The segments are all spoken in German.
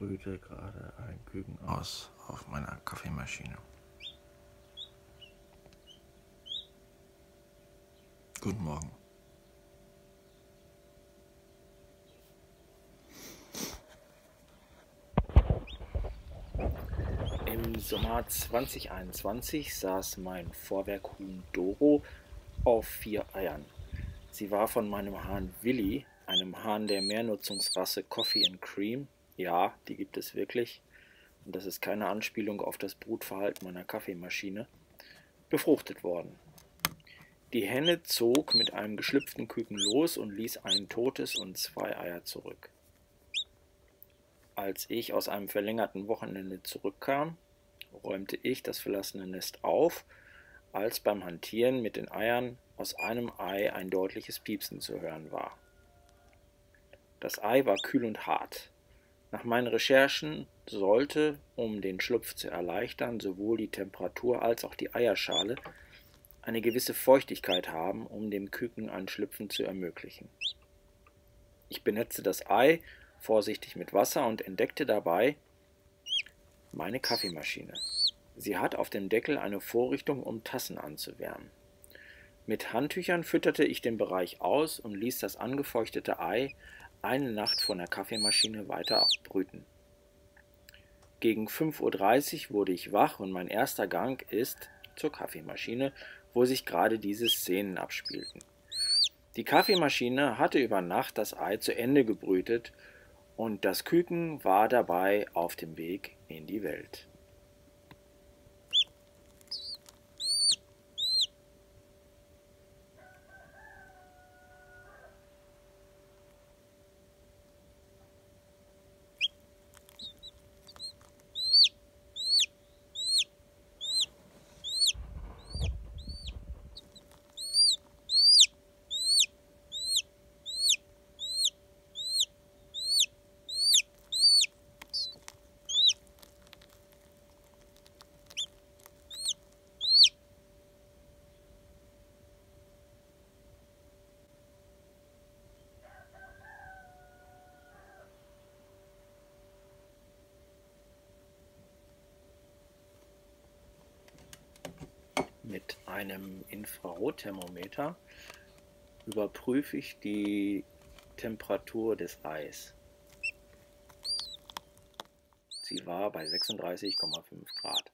brüte gerade ein Küken aus auf meiner Kaffeemaschine. Guten Morgen. Im Sommer 2021 saß mein Vorwerkhuhn Doro auf 4 Eiern. Sie war von meinem Hahn Willi, einem Hahn der Mehrnutzungsrasse Coffee and Cream, ja, die gibt es wirklich, und das ist keine Anspielung auf das Brutverhalten meiner Kaffeemaschine, befruchtet worden. Die Henne zog mit einem geschlüpften Küken los und ließ ein totes und 2 Eier zurück. Als ich aus einem verlängerten Wochenende zurückkam, räumte ich das verlassene Nest auf, als beim Hantieren mit den Eiern aus einem Ei ein deutliches Piepsen zu hören war. Das Ei war kühl und hart. Nach meinen Recherchen sollte, um den Schlupf zu erleichtern, sowohl die Temperatur als auch die Eierschale eine gewisse Feuchtigkeit haben, um dem Küken ein Schlüpfen zu ermöglichen. Ich benetzte das Ei vorsichtig mit Wasser und entdeckte dabei meine Kaffeemaschine. Sie hat auf dem Deckel eine Vorrichtung, um Tassen anzuwärmen. Mit Handtüchern fütterte ich den Bereich aus und ließ das angefeuchtete Ei eine Nacht von der Kaffeemaschine weiter brüten. Gegen 5:30 Uhr wurde ich wach und mein erster Gang ist zur Kaffeemaschine, wo sich gerade diese Szenen abspielten. Die Kaffeemaschine hatte über Nacht das Ei zu Ende gebrütet und das Küken war dabei auf dem Weg in die Welt. Mit einem Infrarotthermometer überprüfe ich die Temperatur des Eis. Sie war bei 36,5 Grad.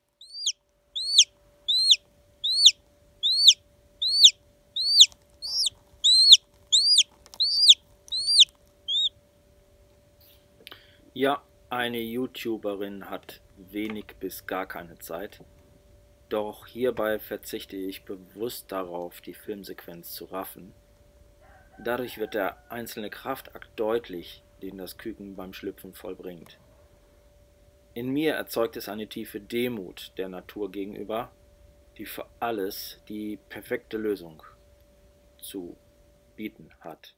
Ja, eine YouTuberin hat wenig bis gar keine Zeit. Doch hierbei verzichte ich bewusst darauf, die Filmsequenz zu raffen. Dadurch wird der einzelne Kraftakt deutlich, den das Küken beim Schlüpfen vollbringt. In mir erzeugt es eine tiefe Demut der Natur gegenüber, die für alles die perfekte Lösung zu bieten hat.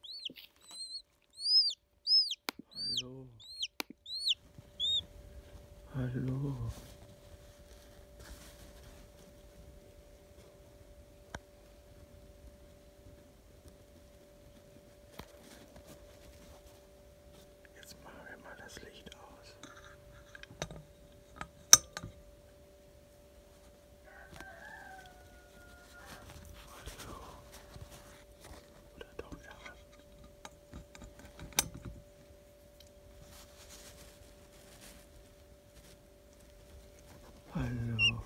Hallo. Hallo. Jetzt machen wir mal das Licht aus. Hallo. Oder doch eher an. Hallo.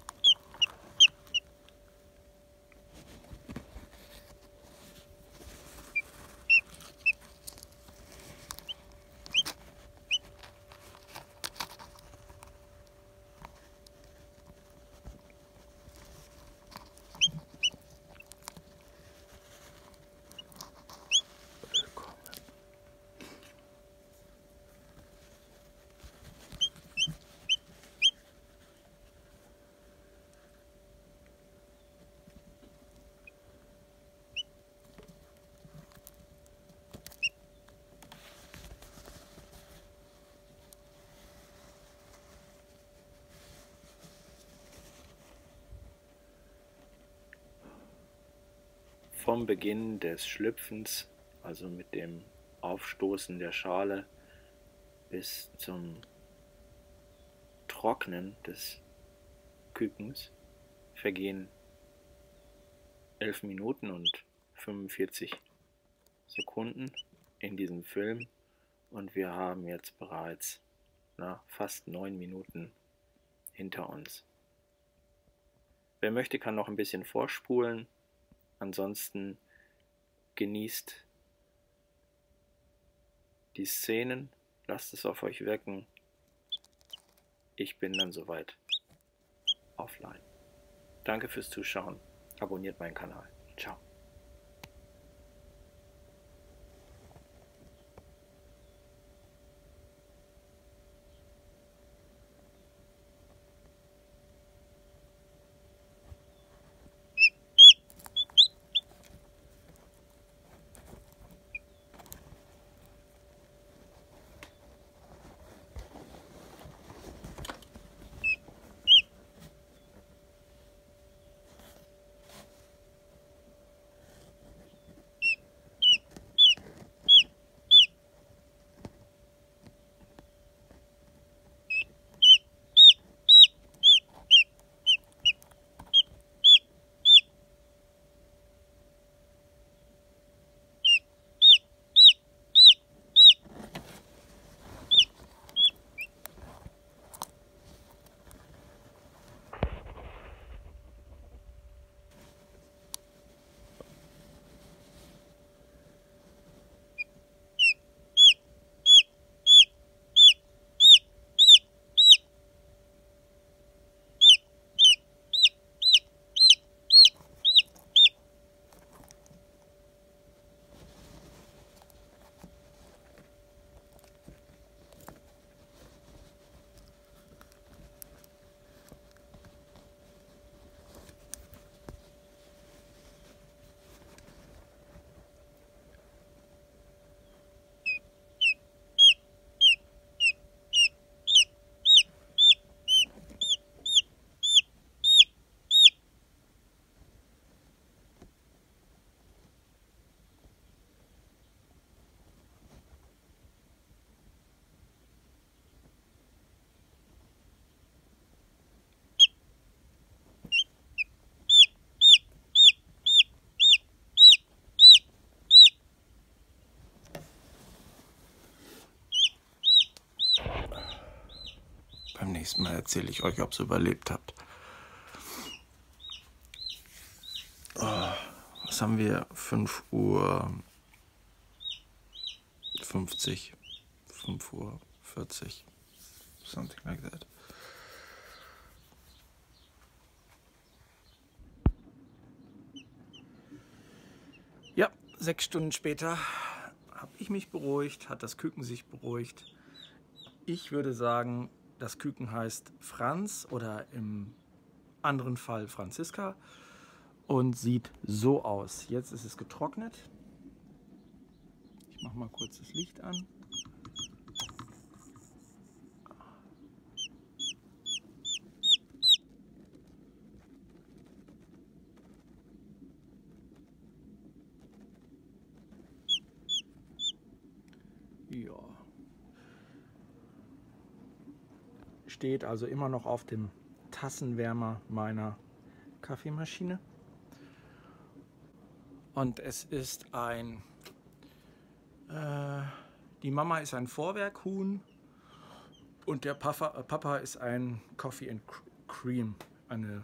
Willkommen. Vom Beginn des Schlüpfens, also mit dem Aufstoßen der Schale, bis zum Trocknen des Kükens vergehen 11 Minuten und 45 Sekunden in diesem Film und wir haben jetzt bereits fast 9 Minuten hinter uns. Wer möchte, kann noch ein bisschen vorspulen, ansonsten genießt die Szenen, lasst es auf euch wirken. Ich bin dann soweit offline. Danke fürs Zuschauen, abonniert meinen Kanal. Ciao. Beim nächsten Mal erzähle ich euch, ob ihr überlebt habt. Oh, was haben wir? 5:50, 5:40, something like that. Ja, 6 Stunden später habe ich mich beruhigt, hat das Küken sich beruhigt. Ich würde sagen, das Küken heißt Franz oder im anderen Fall Franziska und sieht so aus. Jetzt ist es getrocknet. Ich mache mal kurz das Licht an. Ja. Steht also immer noch auf dem Tassenwärmer meiner Kaffeemaschine. Und es ist die Mama ist ein Vorwerkhuhn und der Papa ist ein Coffee and Cream, eine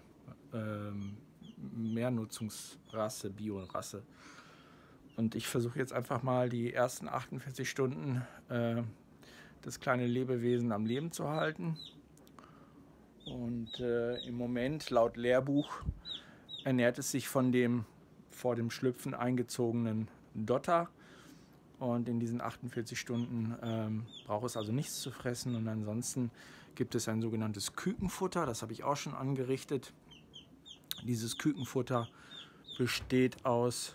Mehrnutzungsrasse, Biorasse. Und ich versuche jetzt einfach mal die ersten 48 Stunden das kleine Lebewesen am Leben zu halten. Und im Moment, laut Lehrbuch, ernährt es sich von dem vor dem Schlüpfen eingezogenen Dotter. Und in diesen 48 Stunden braucht es also nichts zu fressen. Und ansonsten gibt es ein sogenanntes Kükenfutter, das habe ich auch schon angerichtet. Dieses Kükenfutter besteht aus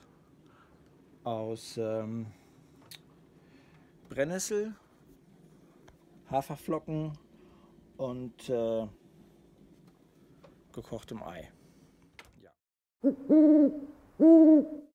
Brennnessel, Haferflocken und gekochtem Ei. Ja.